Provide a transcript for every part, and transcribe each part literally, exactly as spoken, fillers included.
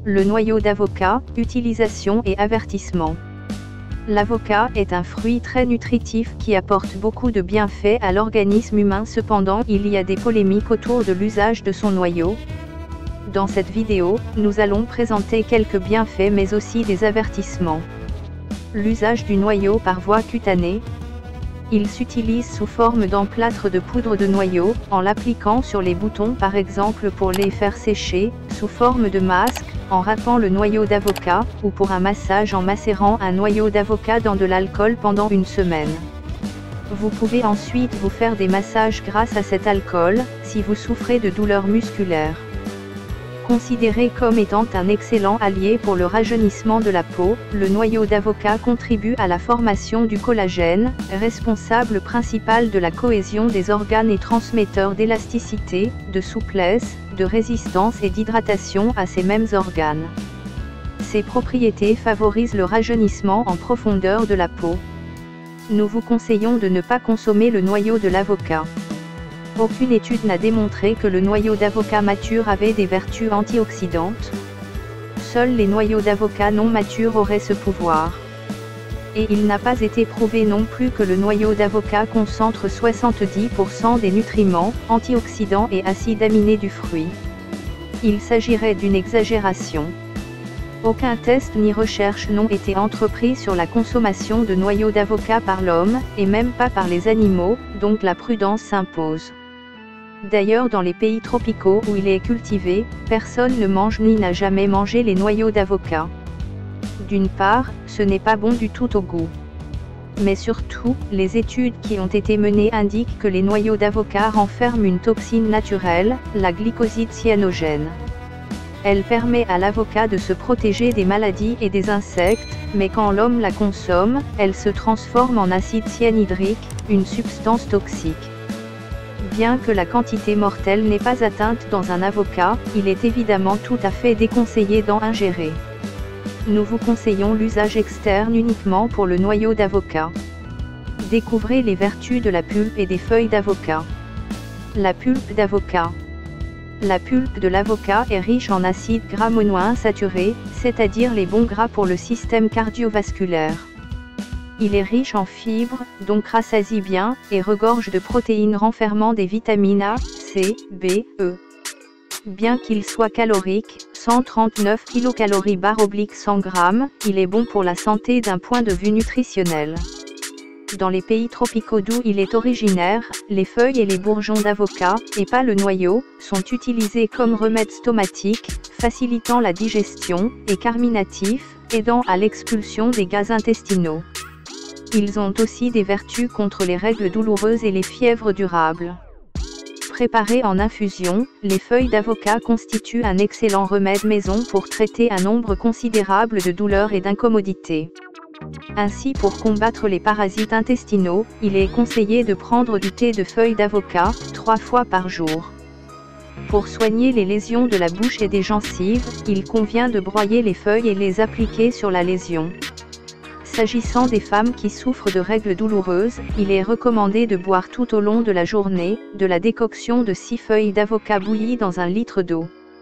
Le noyau d'avocat, utilisation et avertissement. L'avocat est un fruit très nutritif qui apporte beaucoup de bienfaits à l'organisme humain. Cependant, il y a des polémiques autour de l'usage de son noyau. Dans cette vidéo, nous allons présenter quelques bienfaits mais aussi des avertissements. L'usage du noyau par voie cutanée. Il s'utilise sous forme d'emplâtre de poudre de noyau, en l'appliquant sur les boutons par exemple pour les faire sécher, sous forme de masque, en râpant le noyau d'avocat, ou pour un massage en macérant un noyau d'avocat dans de l'alcool pendant une semaine. Vous pouvez ensuite vous faire des massages grâce à cet alcool, si vous souffrez de douleurs musculaires. Considéré comme étant un excellent allié pour le rajeunissement de la peau, le noyau d'avocat contribue à la formation du collagène, responsable principal de la cohésion des organes et transmetteur d'élasticité, de souplesse, de résistance et d'hydratation à ces mêmes organes. Ces propriétés favorisent le rajeunissement en profondeur de la peau. Nous vous conseillons de ne pas consommer le noyau de l'avocat. Aucune étude n'a démontré que le noyau d'avocat mature avait des vertus antioxydantes. Seuls les noyaux d'avocat non matures auraient ce pouvoir. Et il n'a pas été prouvé non plus que le noyau d'avocat concentre soixante-dix pour cent des nutriments, antioxydants et acides aminés du fruit. Il s'agirait d'une exagération. Aucun test ni recherche n'ont été entrepris sur la consommation de noyaux d'avocat par l'homme, et même pas par les animaux, donc la prudence s'impose. D'ailleurs dans les pays tropicaux où il est cultivé, personne ne mange ni n'a jamais mangé les noyaux d'avocat. D'une part, ce n'est pas bon du tout au goût. Mais surtout, les études qui ont été menées indiquent que les noyaux d'avocat renferment une toxine naturelle, la glycoside cyanogène. Elle permet à l'avocat de se protéger des maladies et des insectes, mais quand l'homme la consomme, elle se transforme en acide cyanhydrique, une substance toxique. Bien que la quantité mortelle n'est pas atteinte dans un avocat, il est évidemment tout à fait déconseillé d'en ingérer. Nous vous conseillons l'usage externe uniquement pour le noyau d'avocat. Découvrez les vertus de la pulpe et des feuilles d'avocat. La pulpe d'avocat. La pulpe de l'avocat est riche en acides gras monoinsaturés, c'est-à-dire les bons gras pour le système cardiovasculaire. Il est riche en fibres, donc rassasie bien, et regorge de protéines renfermant des vitamines A, C, B, E. Bien qu'il soit calorique, cent trente-neuf kilocalories par cent grammes, il est bon pour la santé d'un point de vue nutritionnel. Dans les pays tropicaux d'où il est originaire, les feuilles et les bourgeons d'avocat, et pas le noyau, sont utilisés comme remède stomatique, facilitant la digestion, et carminatif, aidant à l'expulsion des gaz intestinaux. Ils ont aussi des vertus contre les règles douloureuses et les fièvres durables. Préparées en infusion, les feuilles d'avocat constituent un excellent remède maison pour traiter un nombre considérable de douleurs et d'incommodités. Ainsi, pour combattre les parasites intestinaux, il est conseillé de prendre du thé de feuilles d'avocat, trois fois par jour. Pour soigner les lésions de la bouche et des gencives, il convient de broyer les feuilles et les appliquer sur la lésion. S'agissant des femmes qui souffrent de règles douloureuses, il est recommandé de boire tout au long de la journée, de la décoction de six feuilles d'avocat bouillies dans un litre d'eau.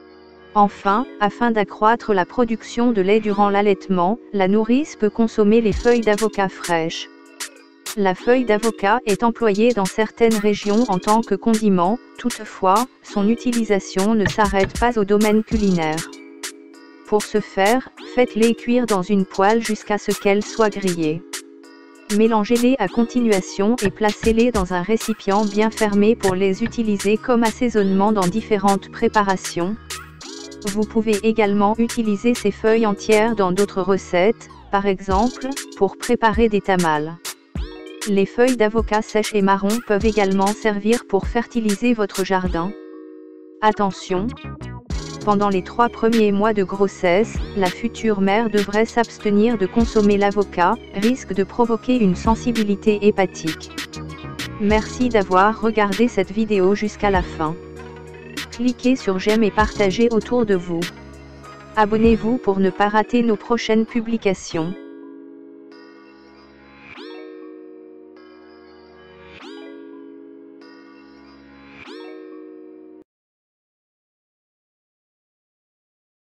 Enfin, afin d'accroître la production de lait durant l'allaitement, la nourrice peut consommer les feuilles d'avocat fraîches. La feuille d'avocat est employée dans certaines régions en tant que condiment, toutefois, son utilisation ne s'arrête pas au domaine culinaire. Pour ce faire, faites-les cuire dans une poêle jusqu'à ce qu'elles soient grillées. Mélangez-les à continuation et placez-les dans un récipient bien fermé pour les utiliser comme assaisonnement dans différentes préparations. Vous pouvez également utiliser ces feuilles entières dans d'autres recettes, par exemple, pour préparer des tamales. Les feuilles d'avocat sèches et marron peuvent également servir pour fertiliser votre jardin. Attention! Pendant les trois premiers mois de grossesse, la future mère devrait s'abstenir de consommer l'avocat, risque de provoquer une sensibilité hépatique. Merci d'avoir regardé cette vidéo jusqu'à la fin. Cliquez sur j'aime et partagez autour de vous. Abonnez-vous pour ne pas rater nos prochaines publications.